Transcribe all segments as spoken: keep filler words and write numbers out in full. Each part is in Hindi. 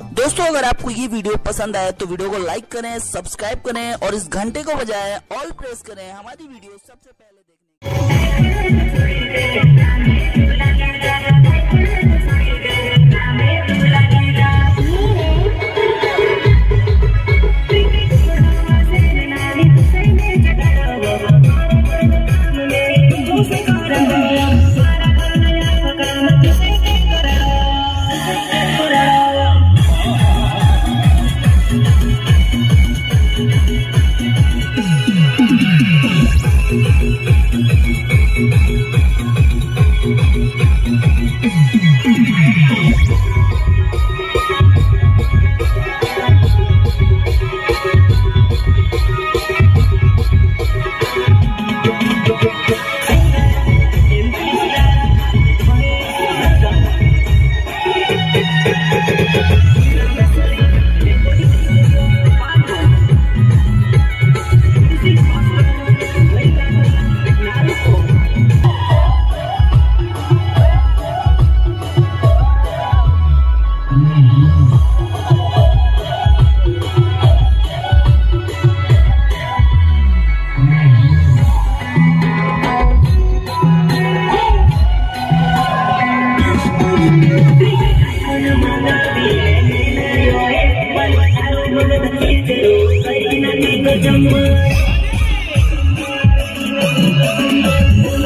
दोस्तों अगर आपको ये वीडियो पसंद आए तो वीडियो को लाइक करें, सब्सक्राइब करें और इस घंटे को बजाएं, ऑल प्रेस करें हमारी वीडियो सबसे पहले देखने।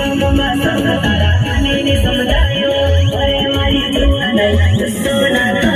Samadayo,